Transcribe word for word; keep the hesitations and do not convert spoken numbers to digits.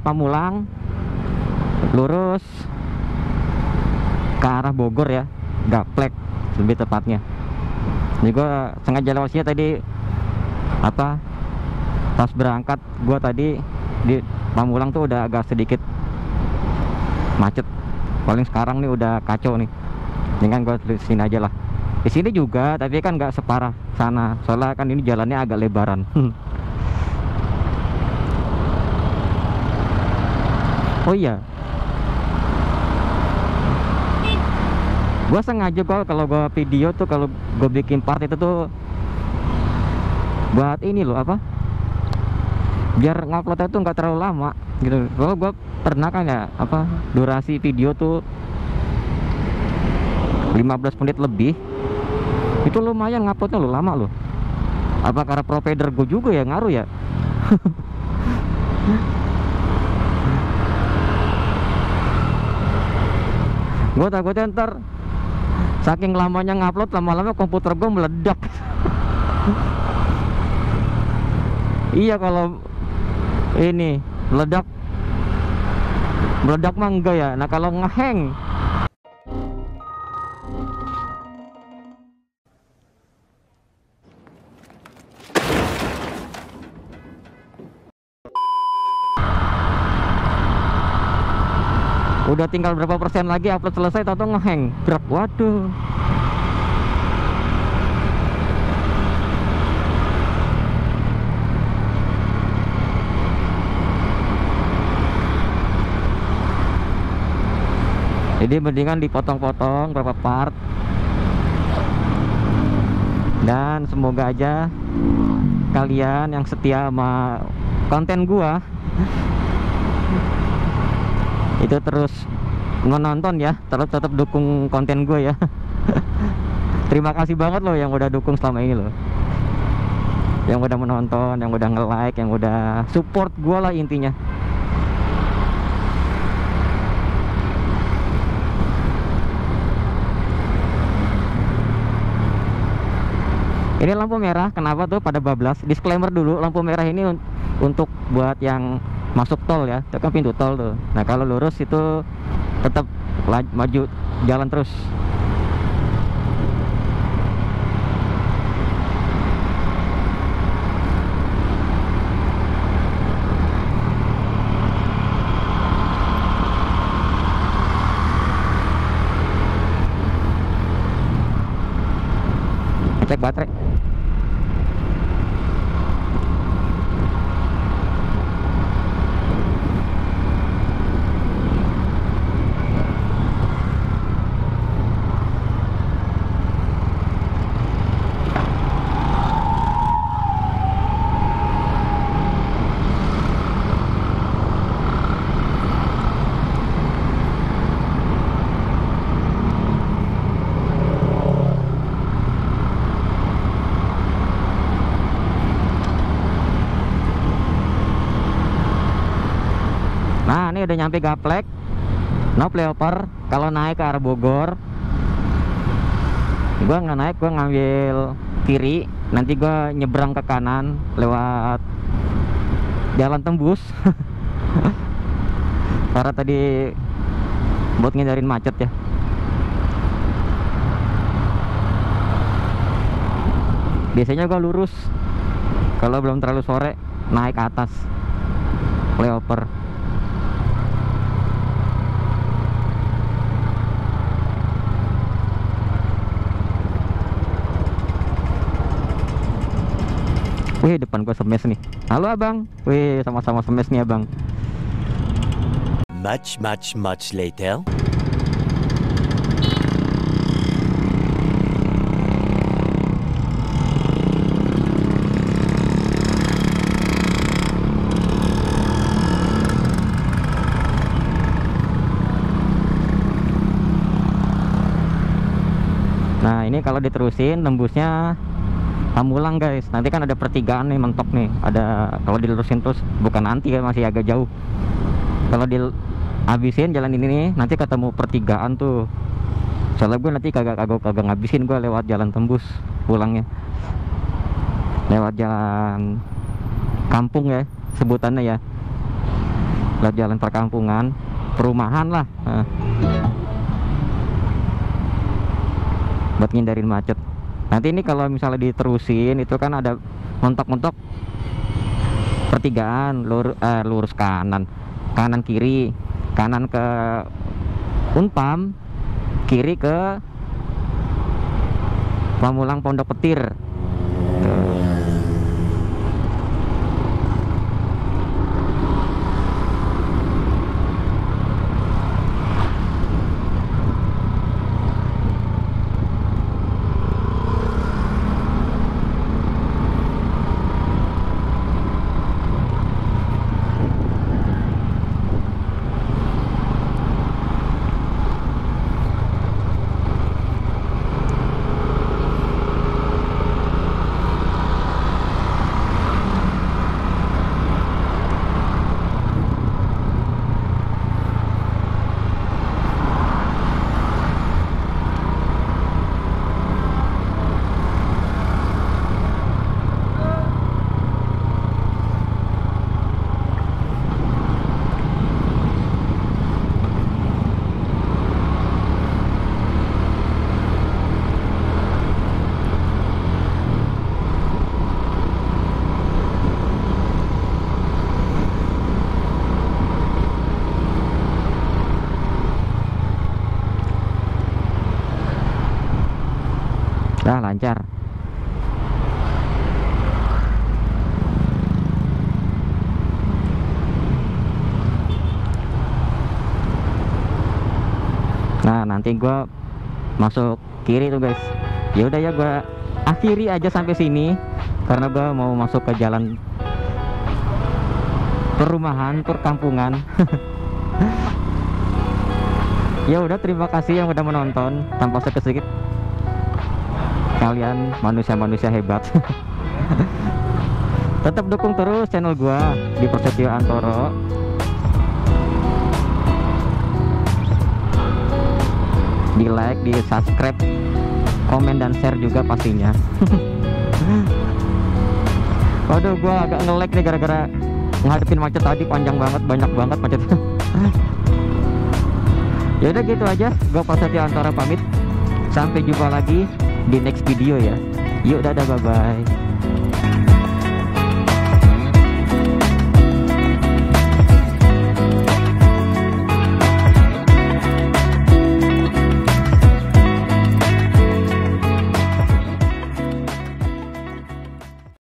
Pamulang lurus ke arah Bogor ya, Gaplek lebih tepatnya. Jadi gue sengaja lewat sini tadi, apa pas berangkat gue tadi di Pamulang tuh udah agak sedikit macet. Paling sekarang nih udah kacau nih. Dengan gue di sini aja lah. Di sini juga, tapi kan nggak separah sana. Soalnya kan ini jalannya agak lebaran. Oh iya, gue sengaja kok kalau gue video tuh, kalau gue bikin part itu tuh buat ini loh, apa, biar nguploadnya tuh nggak terlalu lama gitu. Kalau gue pernah kan ya, apa, durasi video tuh lima belas menit lebih, itu lumayan nguploadnya loh, lama loh. Apa karena provider gue juga ya ngaruh ya? Gue takutnya ntar saking lamanya ngupload, lama-lama komputer gue meledak. Iya, kalau ini meledak meledak mah enggak ya. Nah kalau ngehang, udah tinggal berapa persen lagi upload selesai, tau-tau ngehang, drop. Waduh. Jadi mendingan dipotong-potong berapa part. Dan semoga aja kalian yang setia sama konten gua itu terus menonton ya, terus tetap dukung konten gue ya. Terima kasih banget loh yang udah dukung selama ini loh, yang udah menonton, yang udah nge-like, yang udah support gue lah intinya. Ini lampu merah, kenapa tuh pada bablas? Disclaimer dulu, lampu merah ini un untuk buat yang masuk tol ya, itu kan pintu tol tuh. Nah kalau lurus itu tetap maju jalan terus. Cek baterai. Nah ini udah nyampe Gaplek, no flyover. Kalau naik ke arah Bogor, gua nggak naik, gua ngambil kiri, nanti gua nyebrang ke kanan lewat jalan tembus. Karena tadi buat ngindarin macet ya. Biasanya gua lurus kalau belum terlalu sore, naik ke atas flyover. Wih, depan gua semes nih. Halo abang. Wih, sama-sama semes nih abang. Much, much, much later. Nah ini kalau diterusin tembusnya Pamulang guys, nanti kan ada pertigaan nih mentok nih. Ada, kalau dilurusin terus, bukan nanti ya, masih agak jauh. Kalau dihabisin jalan ini nih, nanti ketemu pertigaan tuh. Soalnya gue nanti kagak kagak kagak ngabisin, gue lewat jalan tembus pulangnya, lewat jalan kampung ya sebutannya ya. Lihat jalan perkampungan, perumahan lah. Nah, buat ngindarin macet. Nanti ini kalau misalnya diterusin itu kan ada mentok-mentok pertigaan, lur, eh, lurus kanan, kanan kiri, kanan ke Unpam, kiri ke Pamulang Pondok Petir. Tuh. Dah lancar. Nah, nanti gua masuk kiri tuh guys. Ya udah ya, gua akhiri aja sampai sini karena gua mau masuk ke jalan perumahan, perkampungan. Ya udah, terima kasih yang udah menonton. Tanpa sedikit, kalian manusia-manusia hebat. Tetap dukung terus channel gua di Prasetyo Antoro. Di like, di subscribe, komen dan share juga pastinya. Waduh, gua agak nge-lag nih gara-gara ngadepin macet tadi, panjang banget, banyak banget macetnya. Ya udah gitu aja, gua Prasetyo Antoro pamit. Sampai jumpa lagi di next video ya. Yuk, dadah, bye bye.